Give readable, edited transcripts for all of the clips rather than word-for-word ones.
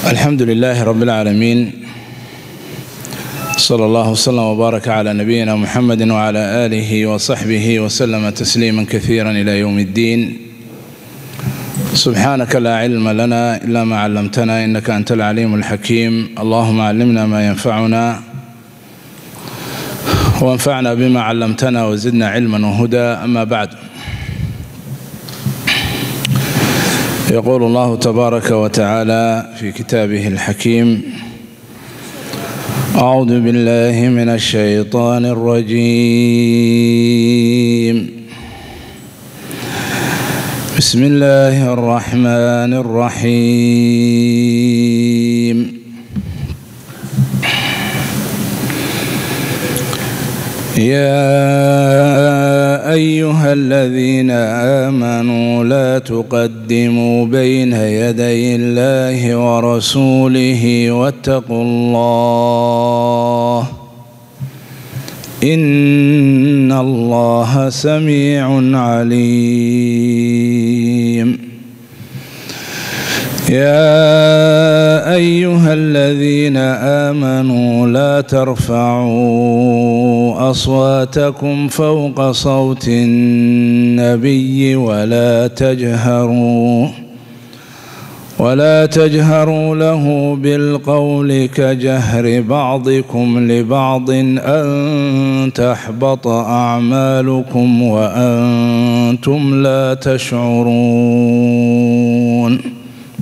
الحمد لله رب العالمين، صلى الله وسلم وبارك على نبينا محمد وعلى آله وصحبه وسلم تسليما كثيرا إلى يوم الدين. سبحانك لا علم لنا إلا ما علمتنا إنك أنت العليم الحكيم. اللهم علمنا ما ينفعنا وانفعنا بما علمتنا وزدنا علما وهدى. أما بعد، يقول الله تبارك وتعالى في كتابه الحكيم: أعوذ بالله من الشيطان الرجيم. بسم الله الرحمن الرحيم. يا أيها الذين آمنوا لا تقدموا بين يدي الله ورسوله واتقوا الله إن الله سميع عليم. يا أيها الذين آمنوا لا ترفعوا أصواتكم فوق صوت النبي ولا تجهروا له بالقول كجهر بعضكم لبعض أن تحبط أعمالكم وأنتم لا تشعرون.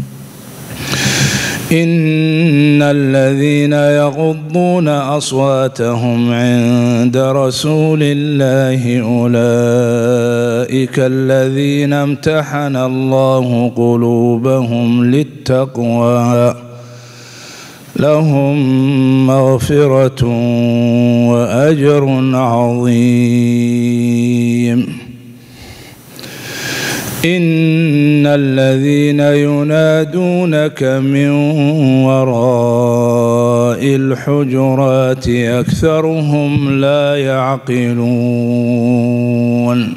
إن الذين يغضون أصواتهم عند رسول الله أولئك الذين امتحن الله قلوبهم للتقوى لهم مغفرة وأجر عظيم. إن الذين ينادونك من وراء الحجرات أكثرهم لا يعقلون.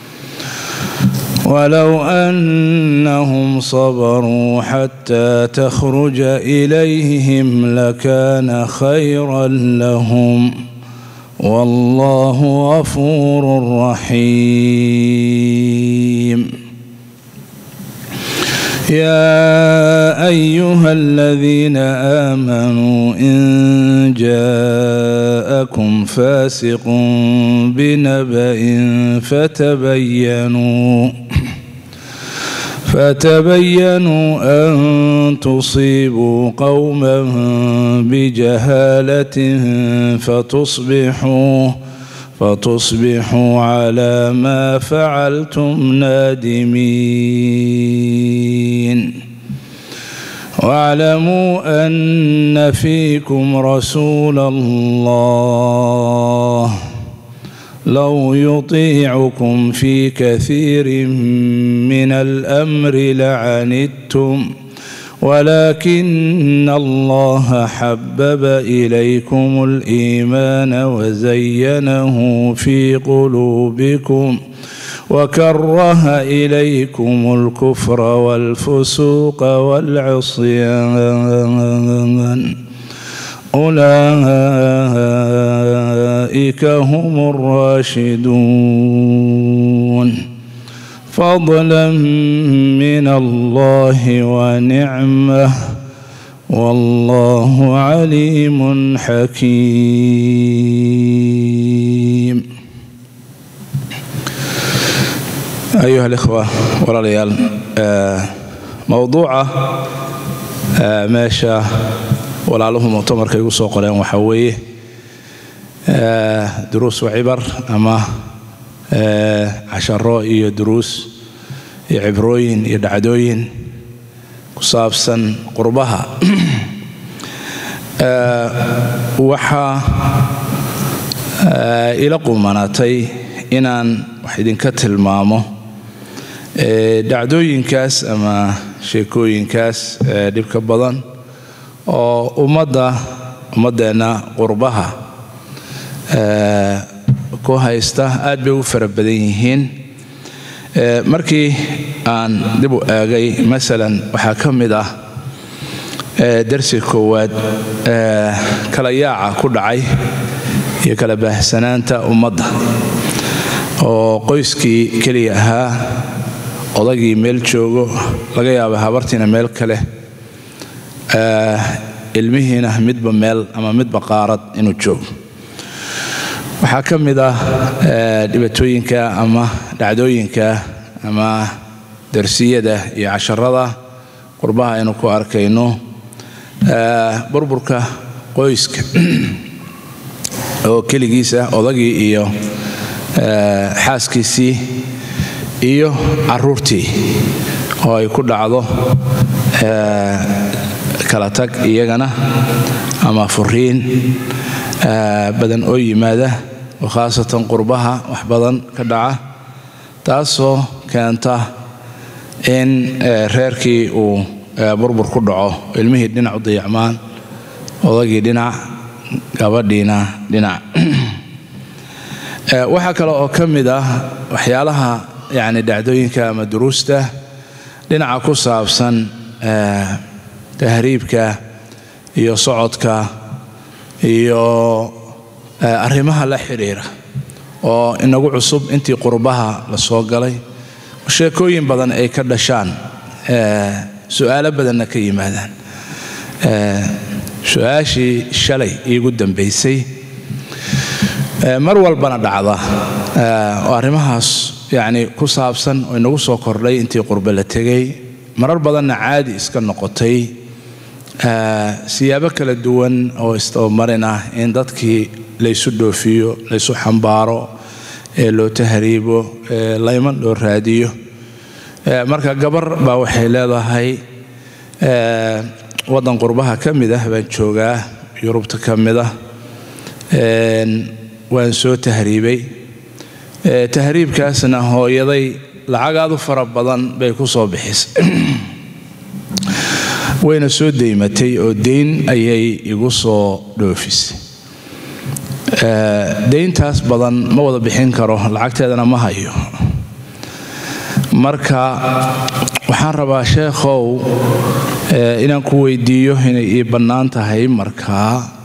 ولو أنهم صبروا حتى تخرج إليهم لكان خيرا لهم والله غفور رحيم. يا أيها الذين آمنوا إن جاءكم فاسق بنبأ فتبينوا أن تصيبوا قوما بجهالة فتصبحوا على ما فعلتم نادمين. واعلموا أن فيكم رسول الله لو يطيعكم في كثير من الأمر لعنتم ولكن الله حبب إليكم الإيمان وزينه في قلوبكم وكره إليكم الكفر والفسوق والعصيان أولئك هم الراشدون فضلا من الله ونعمة والله عليم حكيم. أيها الإخوة والرجال، موضوع ماشى walaaluhu mu'tamarka igu soo qoreen waxa weeye duruus وعبر ama casharo iyo duruus iyo cibrooyin iyo dhacdooyin ku saabsan qurbaha. waxa ila qumanaatay inaan wax idinka tilmaamo dhacdooyinkaas ama sheekooyinkaas dhibka badan oo ummadeena qurbaha ku haysta aad bay u fara badan yihiin. markii aan dib u eegay masalan waxa kamid ah درسي كواد كلا ياعة كل عي يكلا بحسنانتا ومضى وقيسكي كليها odagii meel joogo laga yaabo habartina meel kale ilmihiina midba meel ama midba qaarad inuu joogo waxa kamid ah dhibaatooyinka ama dhacdooyinka ama darsiyada iyo casharada qurbaha aynu ku arkayno burburka qoyska oo kaligiisa odagii iyo xaaskiisii iyo caruurtii oo ay ku dhacdo kala tag iyagana ama furiin badan oo yimaada oo khaasatan qurbaha wax badan ka dhaca taasoo keenta in reerkii uu burbur ku dhaco ilmihii dhinac u dayacmaan odagii dhinac gabadhiina dhinac waxa kale oo kamid ah waxyaalaha يعني دعدوينك أما دروسته لنع كوسابسن تهريبك يو صعدك يو أرمها لا حريرة وإنه عصب أنتي قربها للسوق لي وشيكوين بدن أي كردشان سؤال بدن كي ماذا سؤاشي شلي يقدم بيسي مروى البنا دعضة وأرمها يعني كوسابسن وإنه سو كورلي أنتي قرب لتجي مرر بدن عادي إسكن نقطي سيابك للدون أو استومرنا إن ضدك ليسوا دوفيو ليسوا حنبارو لو تهريبو لايمن لو راديو مركا قبر باوحي لا هاي وضن قربها كمده بنشوغا يوروبتا كمده وانسو تهريبي تهريب كاسنا هو يضي لعقاد فربضان بيكو صوبحيس وين سو ديمتي او دين ايي يقصو دوفيس دين تاس بدن ما ودا بixin karo lacagteedana ma hayo marka waxaan rabaa sheekhow inaan ku weydiiyo inay ii bannaan tahay marka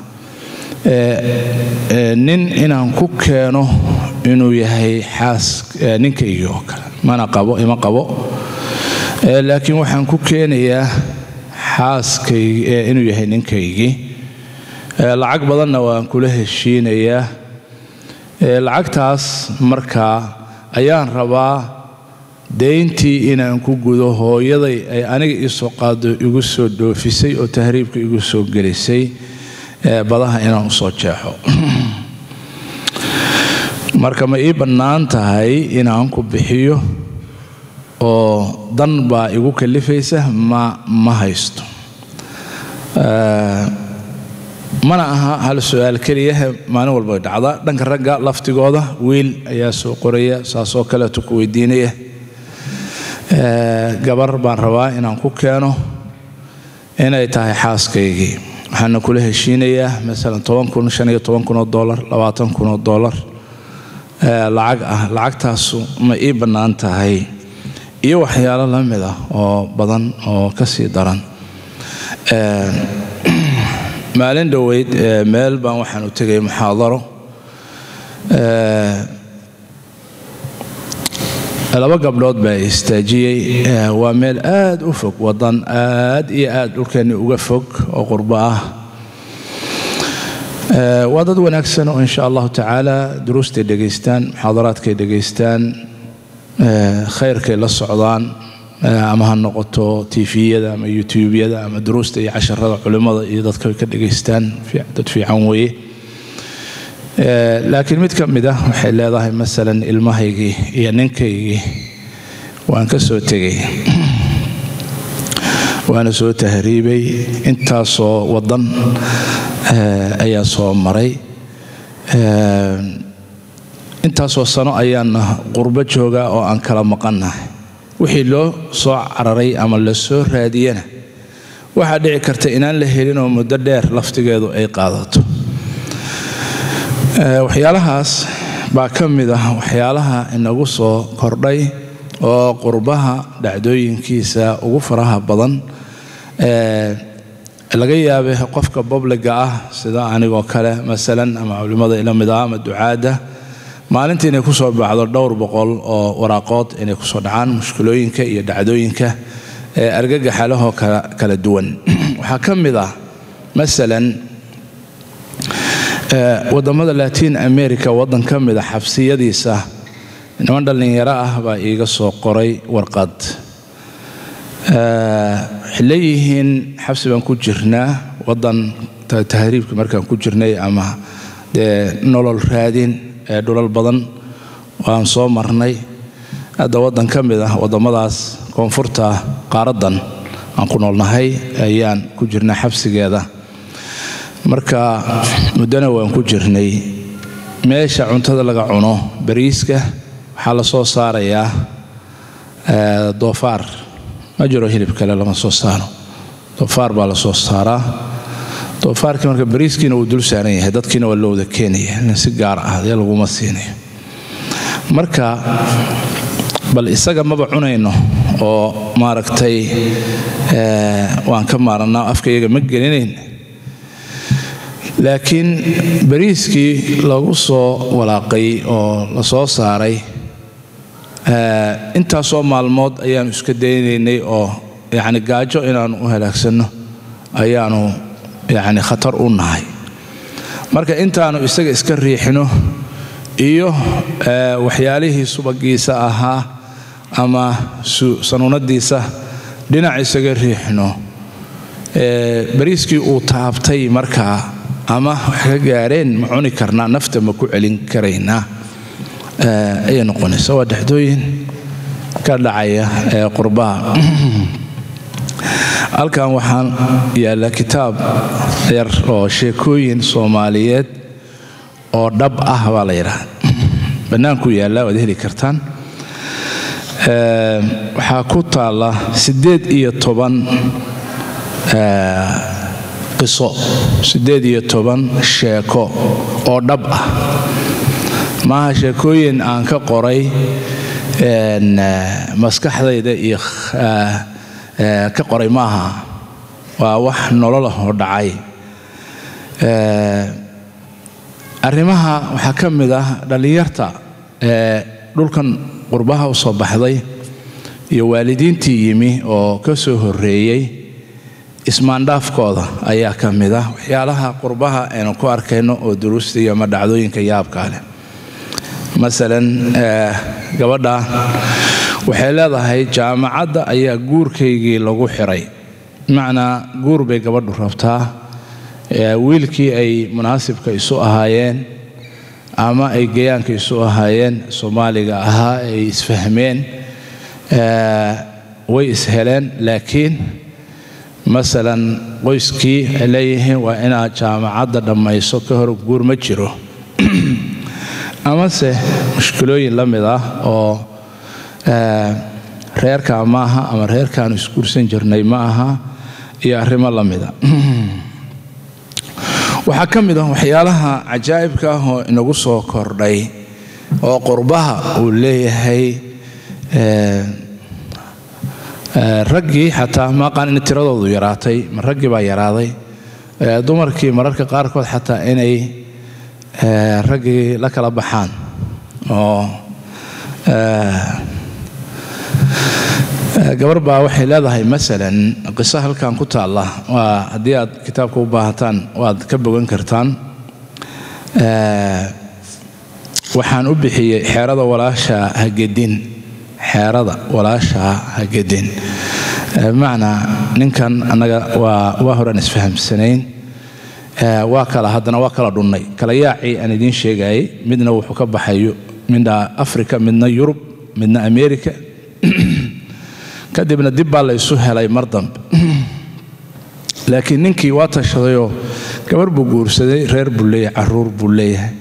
nin inaan ku keeno inuu yahay xaas ninkayga oo kale mana qabo ima qabo laakiin waxaan ku keenayaa xaaskayga inuu yahay ninkayga lacag badanna waan kula heshiinayaa lacagtaas marka ayaan rabaa deyntii inaan ku gudo hooyaday ay aniga ii soo qaado igu soo doofisay oo tahriibka igu soo gelisay badaha inaan soo jeexo marka ma ii bannaan tahay inaan ku bixiyo oo dan baa igu kalifaysa ma haysto mana aha hal su'aal kaliya maalin walba dhacda dhanka ragga laftigooda wiil ayaa soo qoraya saasoo kale ku weydiinaya gabar baan rabaa inaan ku keeno inay tahay xaaskaygii waxaan kula heshiinayaa mesela $10,000 $20,000 lacagtaas ma ii bannaan tahay iyo waxyaalo la mid ah oo badan oo ka sii daran maalin dhaweyd meel baan waxaan u tagay muxaadaro laba gabdhood baa istaajiyay waa meel aad u fog wadan aad iyo aad dhulkeena uga fog oo qurba ah waa dad wanaagsan oo insha Allah taala duruustay dhageystaan muxaadaraadkay dhageystaan khayrkay la socdaan ama ha noqoto TV-yada ama YouTube-yada ama duruusta iyo casharada culimada iyo dadka ka dhageystaan dad fiican weeye laakiin mid ka mid ah waxay leedahay mesela ilmahaygii iyo ninkaygii waan ka soo tagay waana soo tahriibay intaasoo wadan ayaa soo maray intaasoo sano ayaan qurbo joogaa oo aan kala maqannahay wixii loo soo cararay ama la soo raadiyana waxa dhici karta inaan la helin oo muddo dheer laftigeedu ay qaadato waxyaalahaas baa ka mid ah waxyaalaha inagu soo kordhay oo qurbaha dhacdooyinkiisa ugu faraha badan laga yaabay qofka publiga ah sida anigoo kale masalan ama culimada ila mid ah ama ducaada maalintii inay ku soo baxdo dhowr boqol oo waraaqood inay ku soo dhacaan mushkilooyinka iyo dhacdooyinka argagaxa leh oo kala duwan waxa kamid ah masalan wadamada Latin America wadan kamid ah xabsiyadiisa niman dhalinyaro ah baa iiga soo qoray warqad xilliyihiin xabsi baan ku jirnaa wadan tahriibka markaan ku jirnay ama nolol raadin dhulal badan waan soo marnay hadda wadan kamid ah wadamadaas koonfurta qaaradan aan ku noolnahay ayaan ku jirnaa xabsigeeda marka mudana waan ku jirnay meesha cuntada laga cuno bariiska waxa la soo saarayaa doofaar ma jiro hilib kale lama soo saaro doofaar baa la soo saaraa doofaarkii marka bariiskiina uu dul saaran yahay dadkiina waa loo wada keenaya si gaar ah laguma siinayo marka bal isaga maba cunayno oo maaragtay waan ka maaranaa afkayga ma gelinayn laakiin bariiskii lagu soo walaaqay oo la soo saaray intaasoo maalmood ayaanu iska daynaynay oo yani gaajo inaanu u halaagsano ayaanu yani khatar u nahay marka intaanu isaga iska riixino iyo waxyaalihii subagiisa ahaa ama sanuunadiisa dhinac isaga riixino bariiskii uu taabtay markaa ama wax ka gaareen ma cuni karnaa nafta ma ku celin karaynaa ay noqonaysaa waa dhaxdooyin ka dhacaya qurbaha halkan waxaan yaala kitaab yar oo sheekooyin Soomaaliyeed oo dhab ah baa la yiraahdaa banaanku yaala waad heli kartaan waxa ku taala 18 qiso 18 sheeko oo dhab ah maaha sheekooyin aan ka qoray maskaxdayda iyo ka qoray maaha waa wax nolol ah oo dhacay arrimaha waxa kamid ah dhalinyarta dhulkan qurbaha u soo baxday iyo waalidiintii yimi oo ka soo horeeyay ismaandhaafkooda ayaa kamid ah waxyaalaha qurbaha aynu ku arkayno oo duruusta iyo ma dhacdooyinka yaabka leh masalan gabadha waxay leedahay jaamacadda ayaa guurkaygii lagu xiray macna guur bay gabadhu rabtaa wiilkii ay munaasibka isu ahaayeen ama ay geeyaanka isu ahaayeen Soomaaliga ahaa ay isfahmeen way isheleen laakiin masalan qoyskii leeyahay waa ina jaamacadda dhamayso ka hor guur ma jiro ama se mushkilooyin la mid ah oo reerka maaha ama reerkaan iskuursan jirnay maaha iyo arrimo la mid ah waxa kamid ah waxyaalaha cajaa'ibka ah oo inagu soo kordhay oo qurbaha uu leeyahay raggii xataa ma qaan in tiradoodu yaraatay raggii baa yaraaday dumarkii mararka qaarkood xataa inay raggii la kala baxaan oo gabar baa waxay leedahay masalan qiso halkan ku taala waa hadii aad kitaabka u baahataan waad ka bogan kartaan waxaan u bixiyay xeerada walaasha hagedin xeerada walaasha hagedin macna ninkan anaga waa horan isfahamsanayn waa kala hadana waa kala dhunnay kala yaaci aan idin sheegay midna wuxuu ka baxayo midna Afrika midna Yurub midna America kadibna dib baa la isu helay mar dambe laakiin ninkii waa tashadayo gabar buu guursaday reer buu leeyahay caruur buu leeyahay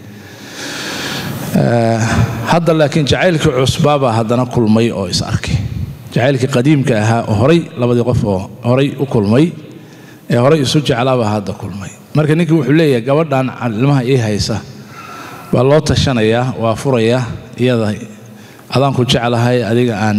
hadda laakiin jacaylkii cusbaaba hadana kulmay oo is arkay jacaylkii qadiimka ahaa oo horay labadii qof oo horay u kulmay ee horay isu jeclaaba hadda kulmay marka ninkii wuxuu leeyahay gabadhan ilmaha ii haysa baa loo tashanayaa waa furaya iyada adaan ku jeclahay adiga aan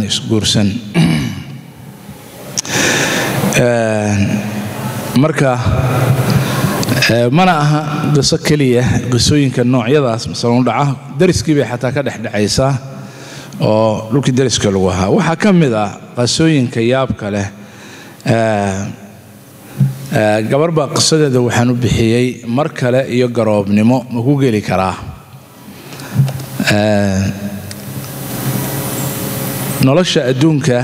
marka mana aha qiso kaliya qisooyinka noocyadaas masalan dhaca dariskii bay xataa ka dhaxdhacaysa oo dhulkii dariska lagu ahaa waxa ka mid ah qisooyinka yaabka leh gabarba qisadeeda waxaan u bixiyay mar kale iyo garoobnimo ma ku geli karaa nolosha adduunka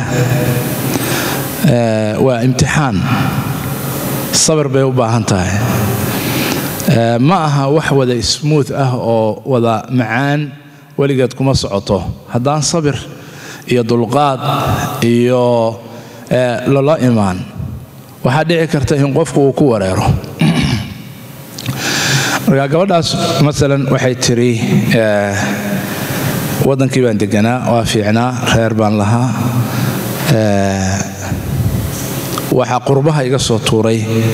waa imtixaan sabir bay u baahan tahay ma aha wax wada smooth ah oo wada macaan waligeed kuma socoto haddaan sabir iyo dulqaad iyo lala imaan waxaa dhici karta in qofku uu ku wareero marka gabadhaas masalan waxay tiri wadankii baan deganaa waa fiicnaa reer baan lahaa waxaa qurbaha iga soo tuuray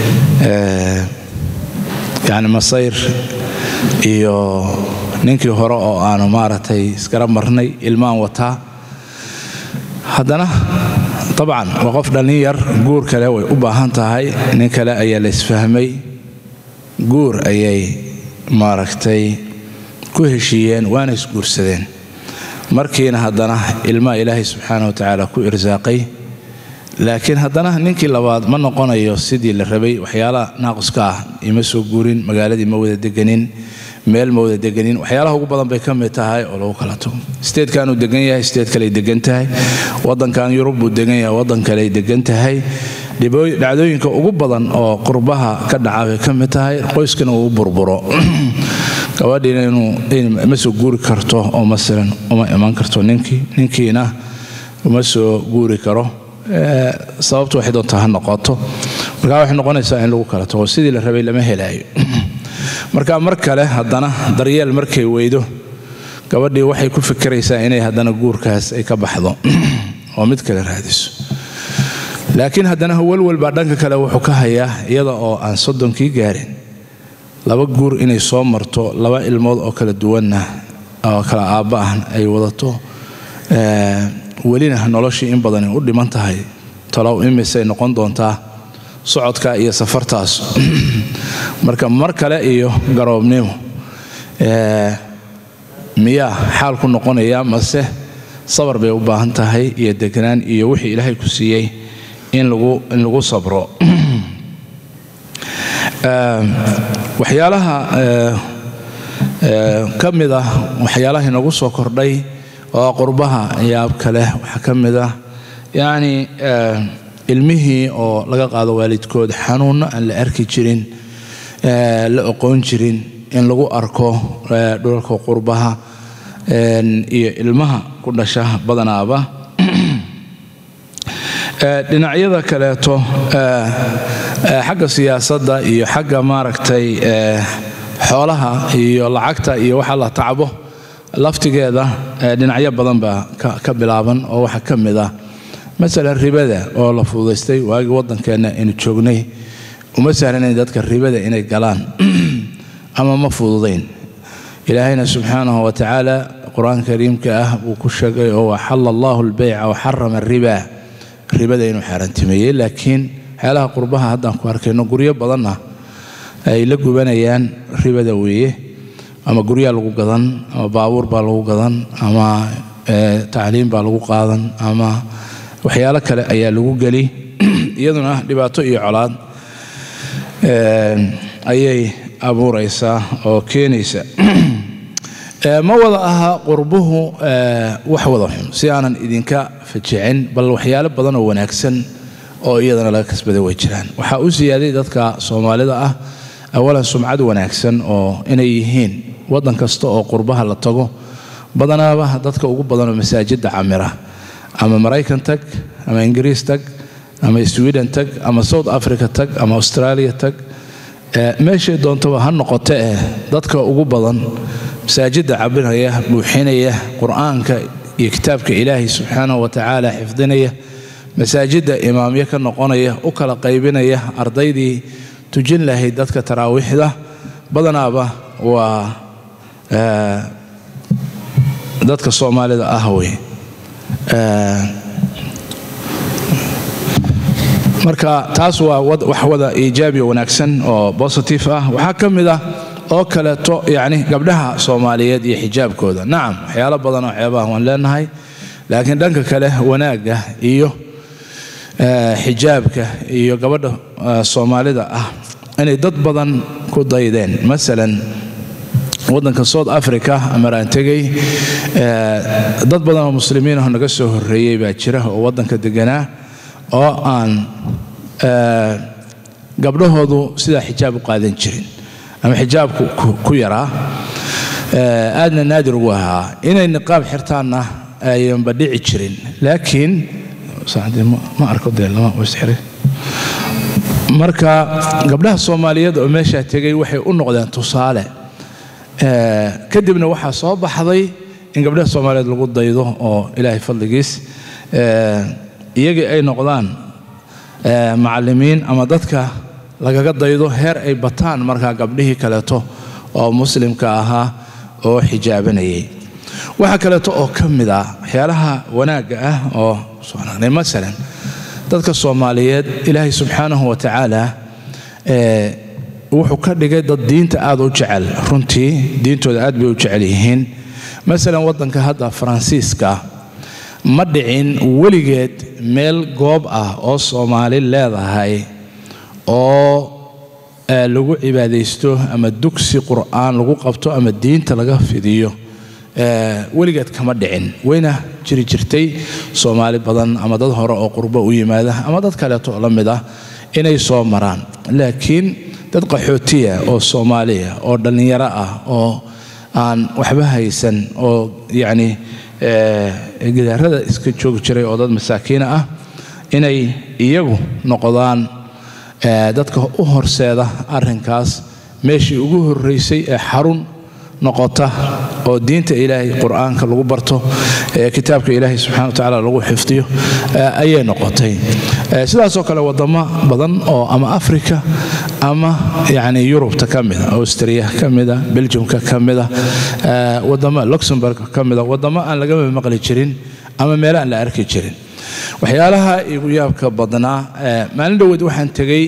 yani masayr iyo ninkii hore oo aanu maaragtay iskala marnay ilmaan wataa haddana طبعا وقف دلنير جور كلا وأباهن تهاي نكلا أي الإسفهمي جور أي ماركتي كوهشيين وانس جور سدين مركين هدنا الماء إلهي سبحانه وتعالى كو إرزاقي لكن هدنا ننكي لبعض من نقول أيو سيدي الربي وحيالا ناقص كاه يمسو جورين مقالدي مودة دجنين meel mowda deganin waxyaalaha ugu badan bay ka mid tahay oo lagu kala tago state kan uu degan yahay state kale degan tahay wadankan Yurub uu degan yahay wadan kale degan tahay dhacdooyinka ugu badan oo qurbaha ka dhacay ka mid tahay qoyskana uu burburo gabadhiina inuu ma soo guuri karto oo masalan uma iman karto ninkiina uma soo guuri karo sababtu waxay doontaa ha noqoto marka waxay noqonaysaa in lagu kala tago sidii la rabay lama helayo marka mar kale haddana daryeel markay weydo gabadhii waxay ku fikiraysaa inay haddana guurkaas ay ka baxdo oo mid kale raadiso laakiin haddana walwal baa dhanka kale wuxuu ka hayaa iyada oo aan soddonkii gaarin laba guur inay soo marto laba ilmood oo kala duwanna oo kala aabba ah ay wadato welina noloshii in badan u dhiman tahay talow imisay noqon doontaa socodka iyo safartaas marka mar kale iyo garoobnimo miya xaal ku noqonaya mase sabar bay u baahan tahay iyo deganaan iyo wixii Ilaahay ku siiyay in lagu sabro waxyaalaha kamida waxyaalaha nagu soo kordhay oo qurbaha yaab kale waxa kamida yani ilmihii oo laga qaado waalidkood xanuun aan la arki jirin la aqoon jirin in lagu arko dhulka qurbaha iyo ilmaha ku dhasha badanaaba dhinacyada kaleeto xagga siyaasadda iyo xagga maaragtay xoolaha iyo lacagta iyo waxa la tacabo laftigeeda dhinacyo badan baa ka bilaaban oo waxa kamid ah مثلا الربا oo la fududeystay waagi wadankeena in joognay uma sahlanay dadka ribada inay galaan ama ma fududeyn ilaahayna subhanahu wa ta'ala quraan kariimka ah uu ku sheegay oo halallahu al-bay'a wa harrama ar-riba ribada inuu xarantimeeyay laakiin xeelaha qurbaha haddaan ku arkayno guryo badan ay la gubanayaan ribada weeye ama guryo lagu gadan ama baabuur baa lagu gadan ama taaliin baa lagu qaadan ama waxyaalo kale ayaa lagu gali iyaduna dhibaato iyo colaad ayay abuuraysaa oo keenaysa ma wada aha qurbuhu wax wada xun si aanan idinka fajicin bal waxyaalo badan oo wanaagsan oo iyadana laga kasbaday way jiraan waxa uu siyaaday dadka Soomaalida ah awalan sumcad wanaagsan oo inay yihiin wadan kasta oo qurbaha la tago badanaaba dadka ugu badan oo masaajidda camira ama Mareykan tag ama Ingiriis tag ama Sweden tag ama South Africa tag ama Australia tag meesha doonto ha noqotee dadka ugu badan masaajidda cabiraya buuxinaya quraanka iyo kitaabka Ilaahay subhanahu wa ta'ala xifdinaya masaajidda imaamyo ka noqonaya u kala qaybinaya ardaydii tujin lahayd dadka taraawixda badanaaba waa dadka Soomaalida ah way marka taas waa wax wada iijaabi wanaagsan oo positive ah waxa kamida oo kaleeto yani gabdhaha Soomaaliyeed iyo xijaabkooda nacam waxyaalo badan oo xeebaha waan leenahay laakiin dhanka kale wanaaga iyo xijaabka iyo gabadha Soomaalida ah inay dad badan ku daydeen masalan wadanka South Africa amaraan tagay dad badan oo muslimiin ah naga soo horeeyay baa jira oo wadanka deganaa oo aan gabdhahoodu sida xijaab u qaadan jirin ama xijaabku ku yaraa aadna naadir ugu ahaa inay niqaab xirtaana ayaan badhici jirin laakiin saacadii ma arko deelama wasxire marka gabdhaha Soomaaliyeed oo meesha tagay waxay u noqdeen tusaale kadibna waxa soo baxday in gabdhaha Soomaaliyeed lagu daydo oo Ilaahay fadligiis iyaga ay noqdaan macallimiin ama dadka lagaga daydo heer ay bataan marka gabdhihii kaleeto oo muslimka ahaa oo xijaabanayay waxa kaleeto oo kamida waxyaalaha wanaaga ah oo soonaanay masalan dadka Soomaaliyeed Ilaahay subxaanahu wa ta'ala wuxuu ka dhigay dad diinta aad u jecel runtii diintooda aad bay u jecel yihiin masalan wadanka hadda Faransiiska ma dhicin weligeed meel goob ah oo Soomaali leedahay oo lagu cibaadeysto ama dugsi qur'aan lagu qabto ama diinta laga fidiyo weligeed kama dhicin wayna jiri jirtay Soomaali badan ama dad hore oo qurbo u yimaada ama dad kale oo la mid ah inay soo maraan laakiin dad qaxootiya oo Soomaaliya oo dhalinyaro ah oo aan waxba haysan oo yani gidaarada iska joog jiray oo dad masaakiin ah inay iyagu noqdaan dadka u horseeda arrinkaas meeshii ugu horeysay ee xarun noqota oo diinta Ilaahay quraanka lagu barto kitaabka Ilaahay subhanahu wa ta'ala lagu xifdiyo ayay noqotay sidaas oo kale wadamo badan oo ama Afrika ama yani Yurubta kamida Austria kamida Belgiumka kamida wadamo Luxembourg kamida wadamo aan laga maqli jirin ama meel aan la arki jirin waxyaalaha igu yaabka badnaa maalin dhaweed waxaan tagay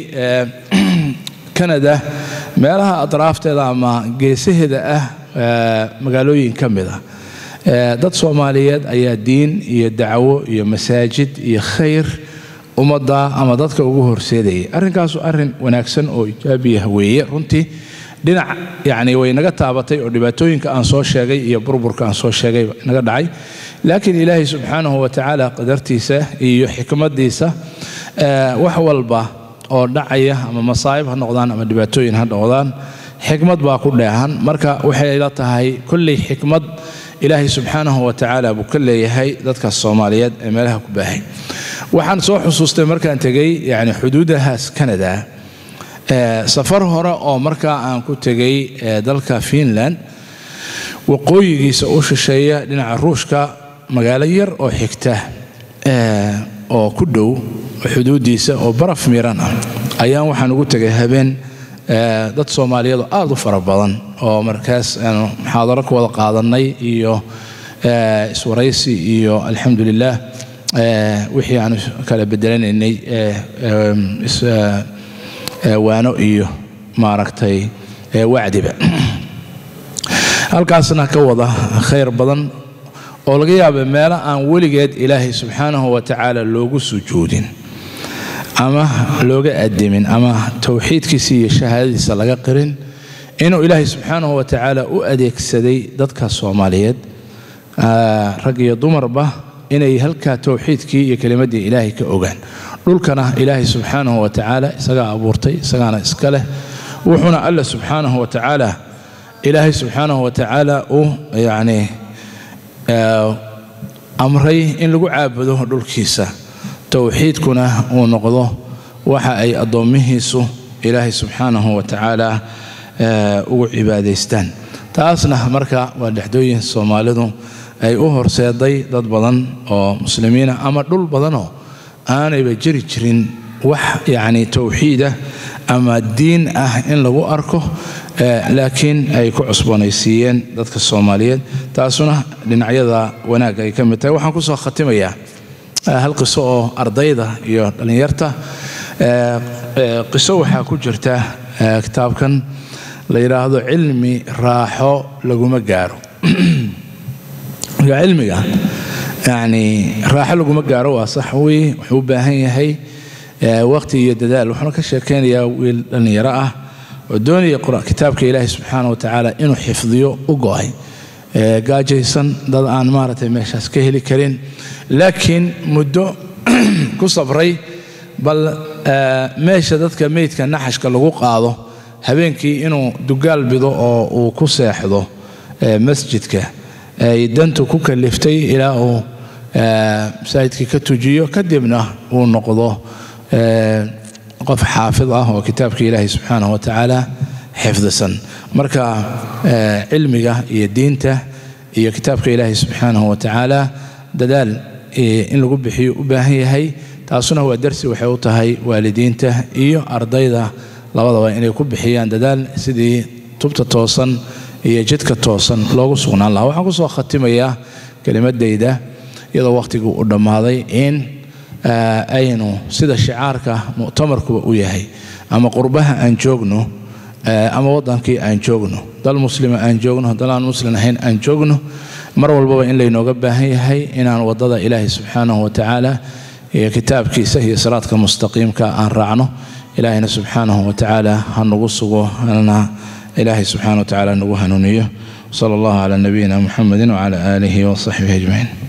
Canada meelaha atraafteeda ama geesaheeda ah magaalooyin kamida dad Soomaaliyeed ayaa diin iyo dacwo iyo masaajid iyo khayr umada ama dadka ugu horseeday arrinkaas arrin wanaagsan oo ijaabi ah weeye runtii dhinac yani way naga taabatay oo dhibaatooyinka aan soo sheegay iyo burburka aan soo sheegay naga dhacay laakiin Ilaahay subhanahu wa ta'ala qadartiisa iyo xikmadiisa wax walba oo dhacaya ama masaa'ib ha noqdaan ama dhibaatooyin ha noqdaan xikmad baa ku dheehan marka waxay ila tahay kulli xikmad Ilaahay subhanahu wa ta'ala buu ka leeyahay dadka Soomaaliyeed ee meelaha ku baahay waxaan soo xusuustay markaan tagay yani xuduudahaas Canada safar hore oo marka aan ku tagay dalka Finland waqooyigiisa u shisheeya dhinaca Ruushka magaalo yar oo xigta oo ku dhow xuduudiisa oo baraf miran ah ayaan waxaan ugu tagay habeen dad Soomaaliyeed aad u fara badan oo markaas aan muxaadaro ku wada qaadanay iyo iswaraysi iyo alxamdulillah wixii aan kala bedelaynay waano iyo maaragtay wacdiba halkaasna ka wada khayr badan oo laga yaabo meel aan weligeed Ilaahay subhanahu wa ta'ala loogu sujuudin ama looga adimin ama tawxiidkiisa iyo shahaadadiisa laga qirin inuu Ilaahay subhanahu wa ta'ala u adeegsaday dadka Soomaaliyeed rag iyo dumarba inay halka tawxiidkii iyo kalimadii Ilaahay ka ogaan dhulkana Ilaahay subhanahu wa ta'ala isaga abuurtay isagana iska leh wuxuna Allah subhanahu wa ta'ala Ilaahay subhanahu wa ta'ala yani amray in lagu caabudo dhulkiisa tawxiidkuna uu noqdo waxa ay adoomihiisu Ilaahay subhanahu wa ta'ala ugu cibaadaystaan taasna marka waa dhaxdooyin Soomaalidu ay u horseeday dad badan oo muslimiina ama dhul badan oo aanayba jiri jirin wax yani tawxiida ama diin ah in lagu arko laakiin ay ku cusboonaysiiyeen dadka Soomaaliyeed taasuna dhinacyada wanaag ay ka mid tahay waxaan ku soo khatimayaa hal qiso oo ardayda iyo dhalinyarta qiso waxaa ku jirta kitaabkan la yiraahdo cilmi raaxo laguma gaaro cilmiga yani raaxo laguma gaaro waa sax weey wuxuu u baahan yahay waqti iyo dadaal waxaan ka sheekeynayaa wiil dhalinyaro ah oo doonaya kitaabka Ilaahay subxaanahu wa ta'ala inuu xifdiyo u go'ay gaajaysan dad aan maartay meeshaas ka heli karin laakiin muddo ku sabray bal meesha dadka meydka naxashka lagu qaado habeenkii inuu dugaal bido oo uu ku seexdo masjidka ay dantu ku kaliftay ilaa uu saayidkii ka tujiyo kadibna uu noqdo qof xaafid ah oo kitaabka Ilaahay subxaanahu wa ta'ala xifdisan marka cilmiga iyo diinta iyo kitaabka Ilaahay subxaanahu wa ta'ala dadaal in lagu bixiyo u baahan yahay taasuna waa darsi waxay u tahay waalidiinta iyo ardayda labadaba inay ku bixiyaan dadaal sidii tubta toosan iyo jidka toosan loogu sugnaan lahaa waxaan ku soo khatimayaa kalimadayda iyadoo waqtigu u dhamaaday in aynu sida shicaarka mu'tamarku u yahay ama qurbaha aan joogno ama wadankii aan joogno dal muslima aan joogno dal aan muslim ahayn aan joogno mar walba in laynooga baahan yahay inaan wadada Ilaahay subxaanahu wa ta'ala iyo kitaabkiisa iyo siraadka mustaqiimka aan raacno ilaahayna subxaanahu wa ta'ala hanagu sugo ana ilaahay subxaanahu wa ta'ala nagu hanuuniyo sallallahu ala nabiyina muhammadin wa ala alihi wa sahbihi ajma'in